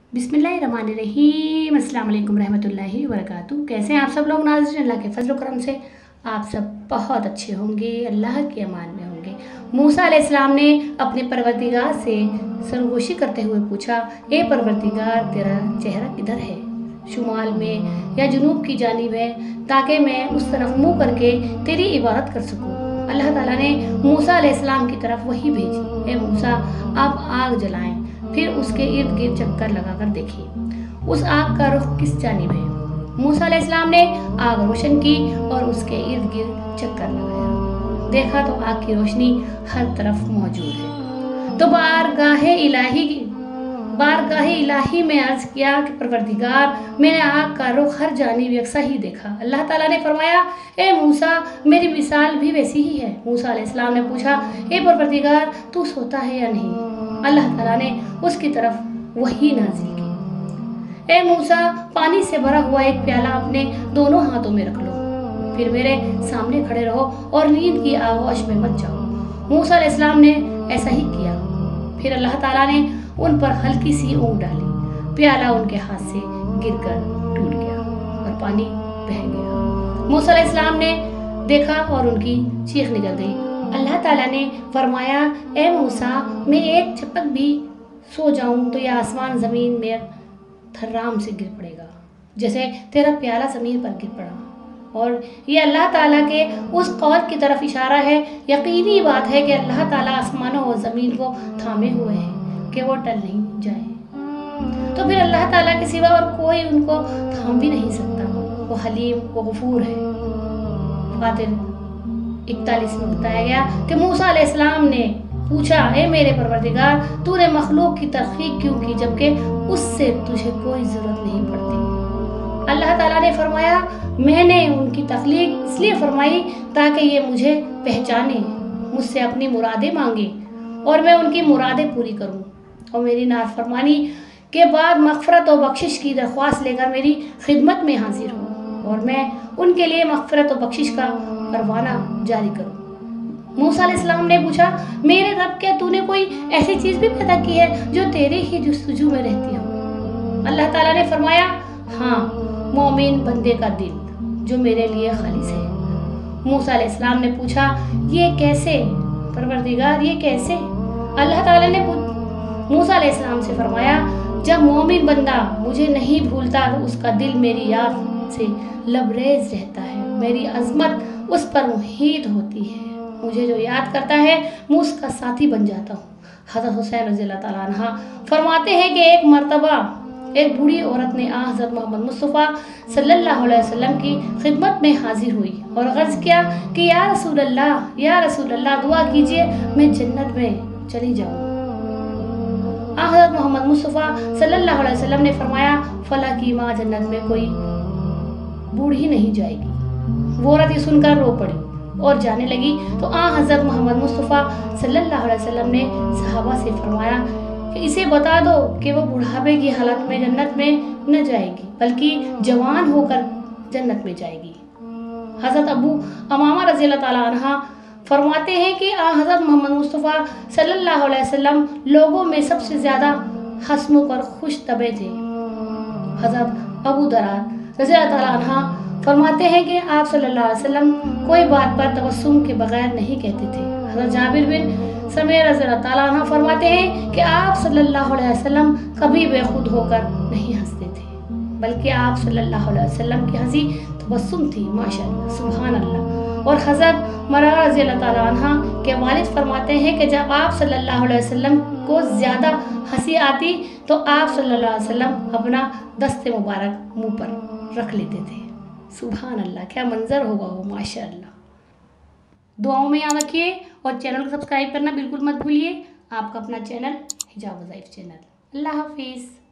बिस्मिल्लाहिर्रहमानिर्रहीम, अस्सलाम वालेकुम रहमतुल्लाहि व बरकातुहू। कैसे हैं आप सब लोग नाज़रीन? अल्लाह के फजल करम से आप सब बहुत अच्छे होंगे, अल्लाह के अमान में होंगे। मूसा अलैहिस्सलाम ने अपने परवरदिगार से सरगोशी करते हुए पूछा, ए परवरदिगार, तेरा चेहरा किधर है? शुमाल में या जुनूब की जानिब है, ताकि मैं उस तरफ मुँह करके तेरी इबादत कर सकूँ। अल्लाह ताला ने मूसा अलैहिस्सलाम की तरफ वही भेजी, ए मूसा, आप आग जलाएं, फिर उसके इर्द गिर्द चक्कर लगाकर देखिए उस आग का रुख किस जानिब है। मूसा अलैहिस्सलाम ने आग रोशन की और उसके इर्द गिर्द चक्कर लगाया। देखा तो आग की रोशनी हर तरफ मौजूद है। तो बारगाहे इलाही में अर्ज किया कि परवरदिगार, मैंने आग का रुख हर जानिब यकसा ही देखा। अल्लाह ताला ने फरमाया, ए मूसा, मेरी मिसाल भी वैसी ही है। मूसा अलैहिस्सलाम ने पूछा, ए परवरदिगार, तू सोता है या नहीं? अल्लाह ताला ने उसकी तरफ वही नाजिल की, ए मूसा, पानी से भरा हुआ एक प्याला अपने दोनों हाथों में रख लो, फिर मेरे सामने खड़े रहो और नींद की आगोश में मत जाओ। मूसा अलैहिस्सलाम ने ऐसा ही किया। फिर अल्लाह ताला ने उन पर हल्की सी ऊँग डाली, प्याला उनके हाथ से गिरकर टूट गया और पानी बह गया। मूसा अलैहिस्सलाम ने देखा और उनकी चीख निकल गई। अल्लाह ताला ने फरमाया, ए मूसा, मैं एक झपक भी सो जाऊं तो यह आसमान ज़मीन में धर्राम से गिर पड़ेगा, जैसे तेरा प्याला ज़मीन पर गिर पड़ा। और ये अल्लाह ताला के उस कौल की तरफ इशारा है। यकीनी बात है कि अल्लाह ताला आसमानों और ज़मीन को थामे हुए हैं कि वो टल नहीं जाए। तो फिर अल्लाह ताला के सिवा और कोई उनको थाम भी नहीं सकता। वो हलीम, वो गफूर है। फातिर 41 में बताया गया कि मूसा अलैहिस्सलाम ने पूछा, ए मेरे परवरदिगार, तूने मखलूक की तख्लीक क्यों की जबकि उससे तुझे कोई ज़रूरत नहीं पड़ती? अल्लाह ताला ने फरमाया, मैंने उनकी तख्लीक इसलिए फरमाई ताकि ये मुझे पहचाने, मुझसे अपनी मुरादें मांगे और मैं उनकी मुरादें पूरी करूं, और मेरी नाफरमानी के बाद मग़फ़िरत और बख्शिश की दरख्वास्त लेकर मेरी खिदमत में हाजिर हूँ और मैं उनके लिए मग़फ़िरत और बख्शिश का परवाना जारी करूँ। मूसा अलैहिस्सलाम ने पूछा, मेरे रब, क्या तूने कोई ऐसी चीज़ भी पैदा की है जो तेरे ही जुस्तजू में रहती हो? अल्लाह ताला ने फरमाया, हाँ, मोमिन बंदे का दिल जो मेरे लिए खालिस है। मूसा अलैहिस्सलाम ने पूछा, ये कैसे परवरदिगार, ये कैसे? अल्लाह ताला ने मूसा अलैहिस्सलाम से फरमाया, जब मोमिन बंदा मुझे नहीं भूलता तो उसका दिल मेरी याद से लबरेज रहता है, मेरी अजमत उस पर मुहीत होती है। मुझे जो याद करता है मैं उसका साथी बन जाता हूँ। हज़रत हुसैन रज़ियल्लाहु ताला अन्हा फरमाते हैं कि एक मर्तबा एक बूढ़ी औरत ने हज़रत मोहम्मद मुस्तफ़ा सल्लल्लाहु अलैहि वसल्लम की खिदमत में हाजिर हुई और अर्ज़ किया कि या रसूल अल्लाह, दुआ कीजिए मैं जन्नत में चली जाऊँ। हज़रत मोहम्मद मुस्तफ़ा सल्लल्लाहु अलैहि वसल्लम ने फरमाया, फला की माँ जन्नत में कोई बूढ़ी नहीं जाएगी। वो औरत ये सुनकर रो पड़ी और जाने लगी तो हज़रत मोहम्मद मुस्तफ़ा सल्लल्लाहु अलैहि वसल्लम ने सहाबा से फरमाया कि इसे बता दो कि वो बुढ़ापे की हालत में जन्नत में न जाएगी बल्कि जवान होकर जन्नत में जाएगी। हज़रत अबू अमामा रज़ियल्लाहु ताला अन्हा फरमाते हैं कि हज़रत मोहम्मद मुस्तफ़ा सल्लल्लाहु अलैहि वसल्लम लोगों में सबसे ज़्यादा हंसमुख और खुश तबे थे। हज़रत अबू दरार रज़ियल्लाहु ताला अन्हा फरमाते हैं कि आप सल्लल्लाहु अलैहि वसल्लम कोई बात पर तबस्सुम के बगैर नहीं कहते थे। हज़रत जाबिर बिन समय रज़ियल्लाहु ताला अन्हु फरमाते हैं कि आप सल्लल्लाहु अलैहि वसल्लम कभी बेखुद होकर नहीं हंसते थे, बल्कि आप सल्लल्लाहु अलैहि वसल्लम की हंसी तबस्सुम थी। माशाअल्लाह, सुभान अल्लाह। और हज़रत मरवा रज़ियल्लाहु ताला अन्हा के वालिद फरमाते हैं कि जब आप सल्लल्लाहु अलैहि वसल्लम को ज़्यादा हंसी आती तो आप सल्लल्लाहु अलैहि वसल्लम अपना दस्ते मुबारक मुँह पर रख लेते थे। सुभान अल्लाह, क्या मंजर होगा वो, माशाअल्लाह। दुआओं में याद रखिए और चैनल को सब्सक्राइब करना बिल्कुल मत भूलिए। आपका अपना चैनल हिजाब वज़ाइफ चैनल। अल्लाह हाफिज़।